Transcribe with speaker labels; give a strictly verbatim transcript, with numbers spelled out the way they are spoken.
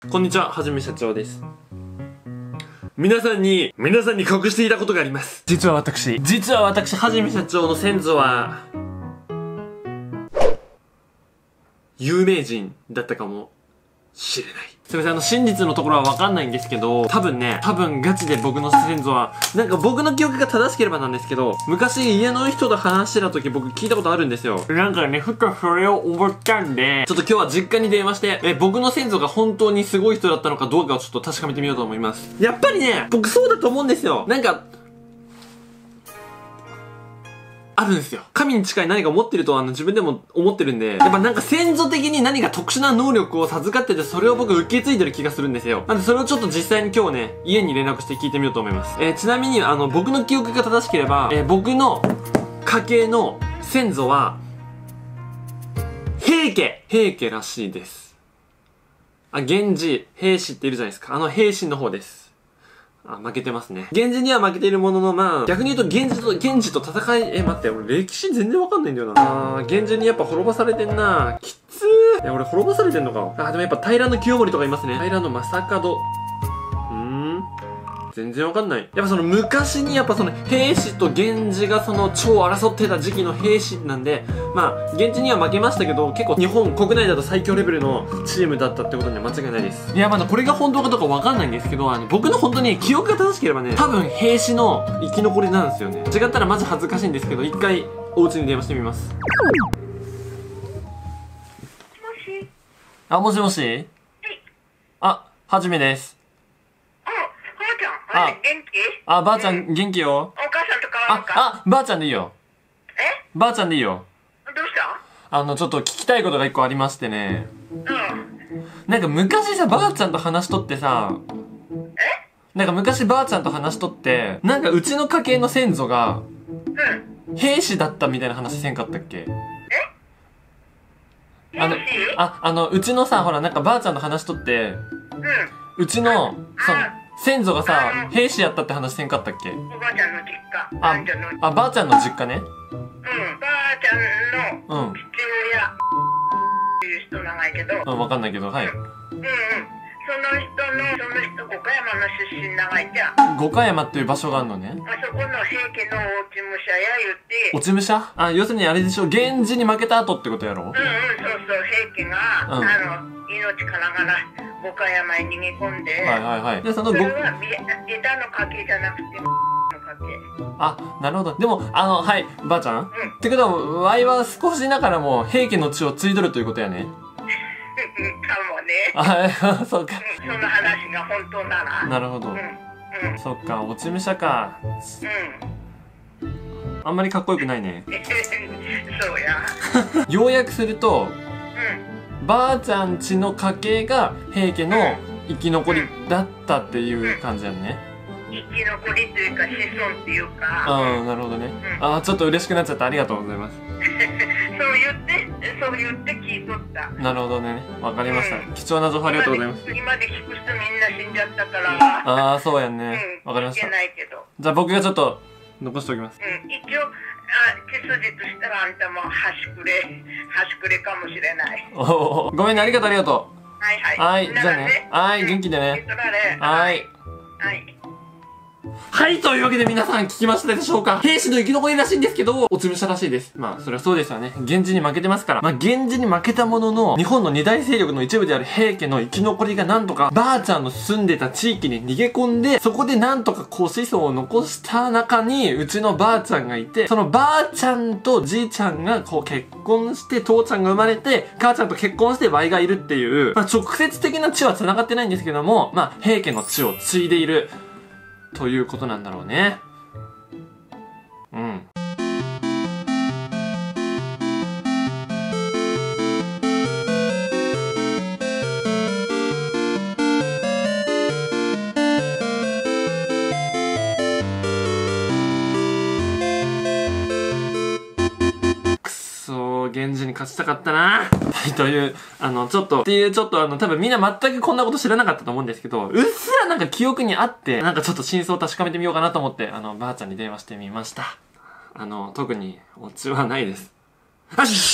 Speaker 1: こんにちは、はじめ社長です。皆さんに、皆さんに隠していたことがあります。実は私、実は私、はじめ社長の先祖は、有名人だったかもしれない。すみません、あの、真実のところはわかんないんですけど、多分ね、多分ガチで僕の先祖は、なんか僕の記憶が正しければなんですけど、昔家の人と話してた時僕聞いたことあるんですよ。なんかね、ふとそれを思ったんで、ちょっと今日は実家に電話して、え、僕の先祖が本当にすごい人だったのかどうかをちょっと確かめてみようと思います。やっぱりね、僕そうだと思うんですよ。なんか、あるんですよ。神に近い何かを持ってるとあの自分でも思ってるんで、やっぱなんか先祖的に何か特殊な能力を授かってて、それを僕受け継いでる気がするんですよ。なんでそれをちょっと実際に今日ね、家に連絡して聞いてみようと思います。えー、ちなみにあの僕の記憶が正しければ、えー、僕の家系の先祖は、平家平家らしいです。あ、源氏、平氏っているじゃないですか。あの平氏の方です。あ、負けてますね。源氏には負けているものの、まあ、逆に言うと源氏と、源氏と戦い、え、待って、俺歴史全然わかんないんだよな。あー、源氏にやっぱ滅ぼされてんな。きつー。え、俺滅ぼされてんのか。あ、でもやっぱ平清盛とかいますね。平将門。うーん。全然わかんない。やっぱその昔にやっぱその平氏と源氏がその超争ってた時期の平氏なんで、まあ、源氏には負けましたけど、結構日本国内だと最強レベルのチームだったってことには間違いないです。いや、まだこれが本当かどうかわかんないんですけど、あの、僕の本当に記憶が正しければね、多分平氏の生き残りなんですよね。違ったらマジ恥ずかしいんですけど、一回お家に電話してみます。もし。あ、もしもし。あ、はじめです。
Speaker 2: あ、元気？
Speaker 1: あ、ばあちゃん元気よ。
Speaker 2: お母さんと変わるか？
Speaker 1: あ、あ、ばあちゃんでいいよ。
Speaker 2: え？
Speaker 1: ばあちゃんでいいよ。
Speaker 2: どうした？
Speaker 1: あの、ちょっと聞きたいことが一個ありましてね。
Speaker 2: うん。
Speaker 1: なんか昔さ、ばあちゃんと話しとってさ、
Speaker 2: え？
Speaker 1: なんか昔ばあちゃんと話しとって、なんかうちの家系の先祖が、
Speaker 2: うん。
Speaker 1: 兵士だったみたいな話せんかったっけ？
Speaker 2: え？
Speaker 1: あの、あ、あの、うちのさ、ほら、なんかばあちゃんと話しとって、
Speaker 2: うん。
Speaker 1: うちの、その、先祖がさ
Speaker 2: う、ん
Speaker 1: 兵士やったって話せんかったっけ？
Speaker 2: おばあちゃんの実家。
Speaker 1: あ
Speaker 2: ばあちゃんの。うん。
Speaker 1: あ、ばあちゃんの実家ね。
Speaker 2: ばあちゃんの
Speaker 1: うん。
Speaker 2: 父親っていう人長いけど。うん
Speaker 1: うん、わかんないけど、はい。
Speaker 2: うん。その人の、その人、五箇山の出身長いじゃん。
Speaker 1: 五箇山っていう場所があるのね。
Speaker 2: あそこの平家の落ち武者や言って。
Speaker 1: 落ち武者？あ、要するにあれでしょ、源氏に負けた後ってことやろ？
Speaker 2: うんうん、そうそう、平家が、
Speaker 1: うん、
Speaker 2: あの、命からがら五箇山に逃げ込んで。
Speaker 1: はいはいはい。で、その
Speaker 2: そ
Speaker 1: ご、
Speaker 2: れは枝の家系じゃなくての家系。
Speaker 1: あ、なるほど。でも、あの、はい、ばあちゃん、うん、ってことは、ワイは少しながらも平家の血を継いどるということやね。
Speaker 2: かもね。
Speaker 1: あ、そうか。
Speaker 2: その話が本当なら。
Speaker 1: なるほど。
Speaker 2: うん。うん。
Speaker 1: そっか、落ち武者か。
Speaker 2: うん。
Speaker 1: あんまりかっこよくないね。
Speaker 2: そうや。
Speaker 1: 要約すると、
Speaker 2: うん。
Speaker 1: ばあちゃんちの家系が平家の生き残りだったっていう感じやんね。
Speaker 2: 生き残りというか子孫っていうか。
Speaker 1: うん、なるほどね。あ、ちょっと嬉しくなっちゃった。ありがとうございます。
Speaker 2: そう言って、そう言って聞いとった。
Speaker 1: なるほどね。わかりました。貴重な情報ありがとうございます。
Speaker 2: 今で聞く人みんな死んじゃったから。
Speaker 1: ああ、そうやんね。わかりました。じゃあ僕がちょっと残しておきます。
Speaker 2: うん、一応、あ、手筋としたらあんたも端くれ、端くれかもしれない。
Speaker 1: おお、ごめんね、ありがとうありがと
Speaker 2: う。はいはい。
Speaker 1: はい、じゃあね。はい、元気でね。はい。
Speaker 2: はい。
Speaker 1: はい、というわけで皆さん聞きましたでしょうか？兵士の生き残りらしいんですけど、落ち武者らしいです。まあ、それはそうですよね。源氏に負けてますから。まあ、源氏に負けたものの、日本の二大勢力の一部である平家の生き残りがなんとか、ばあちゃんの住んでた地域に逃げ込んで、そこでなんとかこう子孫を残した中に、うちのばあちゃんがいて、そのばあちゃんとじいちゃんがこう結婚して、父ちゃんが生まれて、母ちゃんと結婚して Y がいるっていう、まあ、直接的な血は繋がってないんですけども、まあ、平家の血を継いでいる。ということなんだろうね。うん。くそー、源氏に勝ちたかったな。はい、という、あの、ちょっと、っていう、ちょっとあの、多分みんな全くこんなこと知らなかったと思うんですけど、うっすらなんか記憶にあって、なんかちょっと真相を確かめてみようかなと思って、あの、ばあちゃんに電話してみました。あの、特に、オチはないです。よし